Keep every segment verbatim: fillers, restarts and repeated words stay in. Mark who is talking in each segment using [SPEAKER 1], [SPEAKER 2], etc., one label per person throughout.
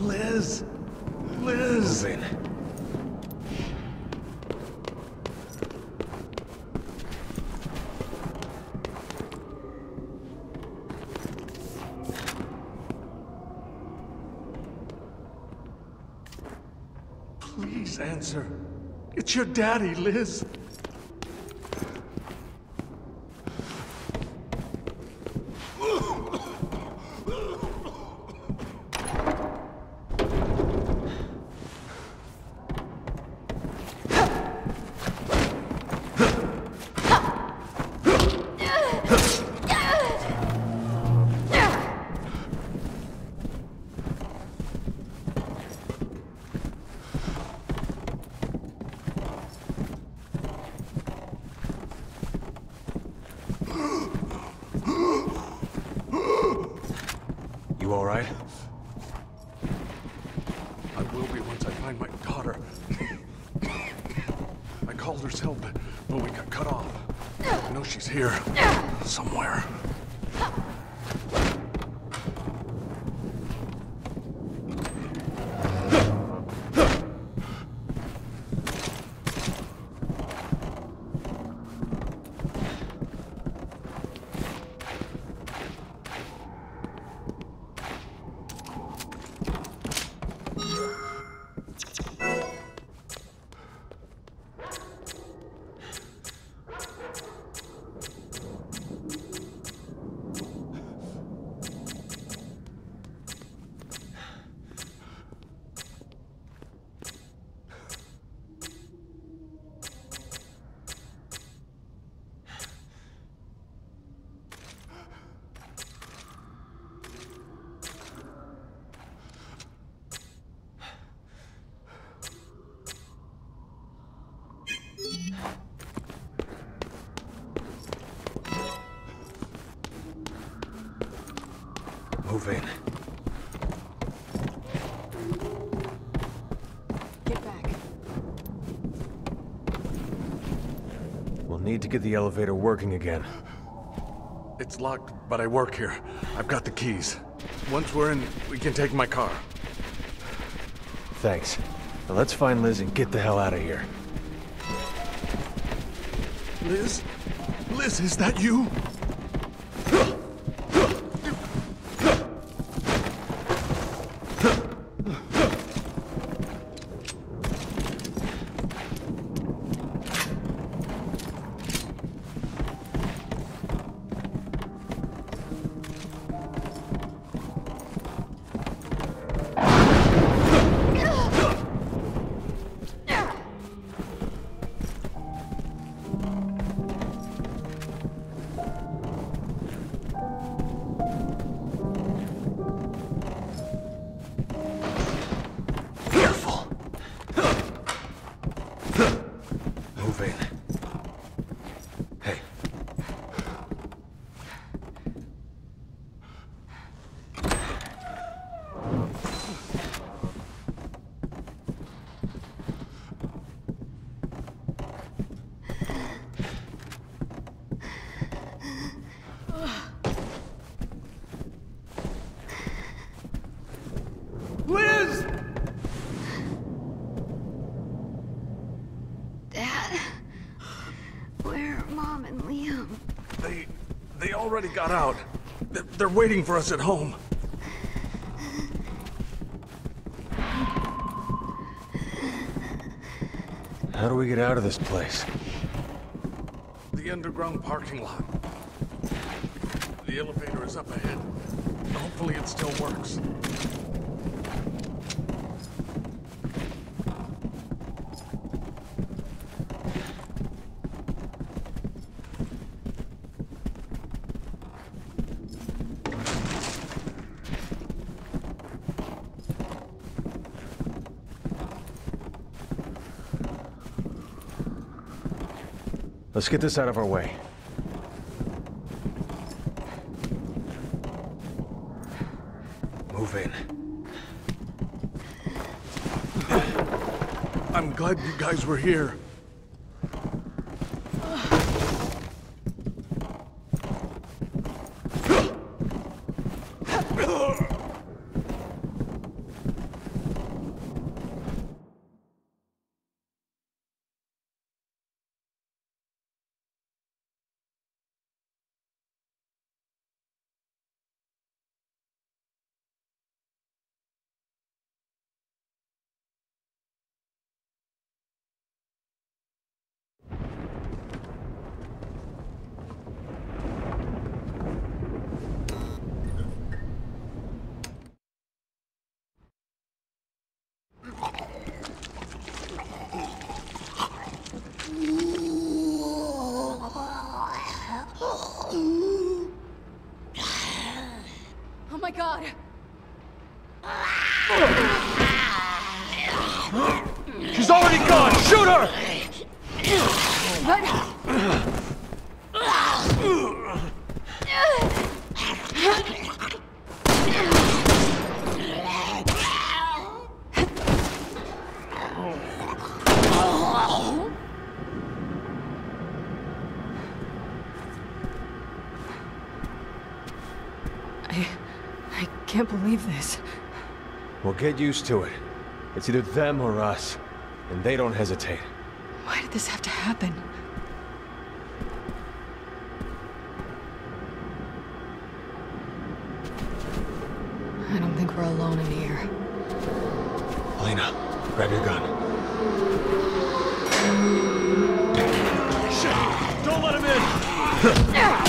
[SPEAKER 1] Liz! Liz!
[SPEAKER 2] Move in.
[SPEAKER 1] Please answer. It's your daddy, Liz.
[SPEAKER 2] You all right?
[SPEAKER 1] I will be once I find my daughter. I called her cell, but, but we got cut off. I know she's here. Somewhere.
[SPEAKER 2] Move in.
[SPEAKER 3] Get back.
[SPEAKER 2] We'll need to get the elevator working again.
[SPEAKER 1] It's locked, but I work here. I've got the keys. Once we're in, we can take my car.
[SPEAKER 2] Thanks. Now let's find Liz and get the hell out of here.
[SPEAKER 1] Liz? Liz, is that you?
[SPEAKER 2] Move in. Hey.
[SPEAKER 1] Liz!
[SPEAKER 3] Dad? Where are Mom and Liam?
[SPEAKER 1] They... they already got out. They're, they're waiting for us at home.
[SPEAKER 2] How do we get out of this place?
[SPEAKER 1] The underground parking lot. The elevator is up ahead. Hopefully it still works.
[SPEAKER 2] Let's get this out of our way. Move in.
[SPEAKER 1] I'm glad you guys were here.
[SPEAKER 4] God!
[SPEAKER 2] She's already gone! Shoot her!
[SPEAKER 4] But... I... I can't believe this.
[SPEAKER 2] We'll get used to it. It's either them or us. And they don't hesitate.
[SPEAKER 4] Why did this have to happen? I don't think we're alone in here.
[SPEAKER 2] Elena, grab your gun. Shit! Don't let him in!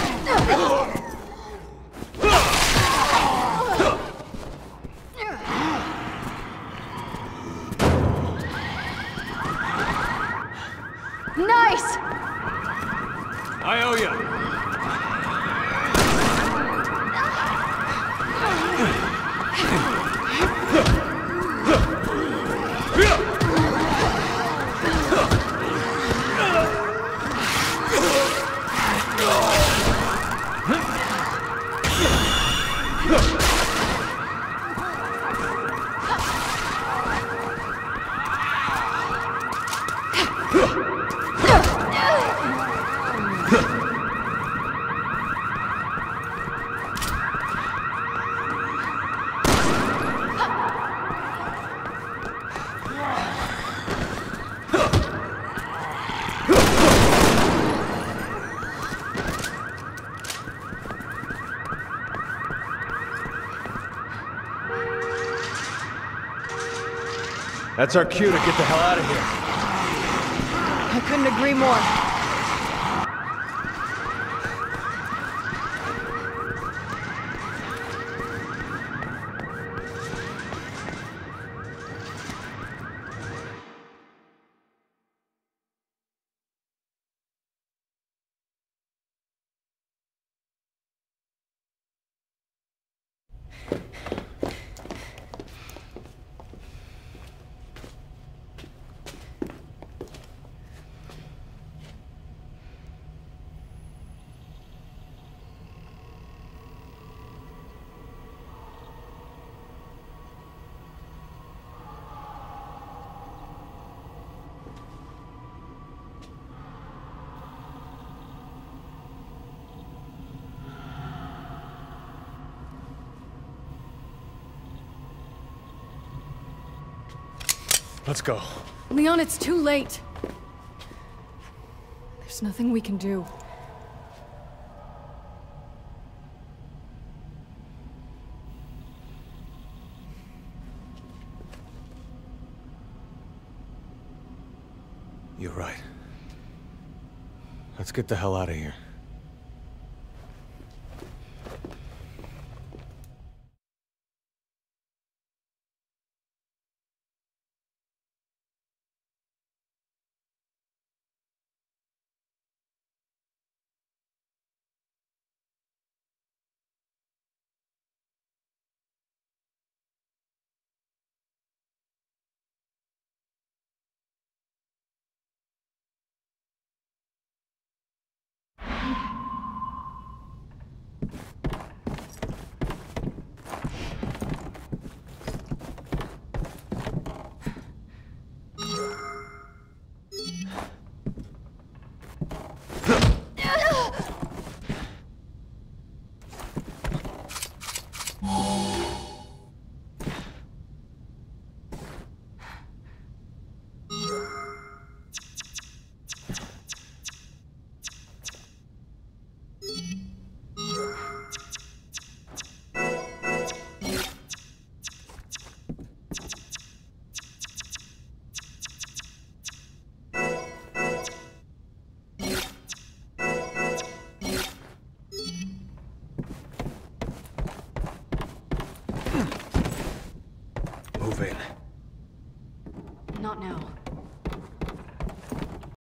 [SPEAKER 4] Nice!
[SPEAKER 2] I owe you. That's our cue to get the hell out of here.
[SPEAKER 4] I couldn't agree more.
[SPEAKER 2] Let's go.
[SPEAKER 4] Leon, it's too late. There's nothing we can do.
[SPEAKER 2] You're right. Let's get the hell out of here.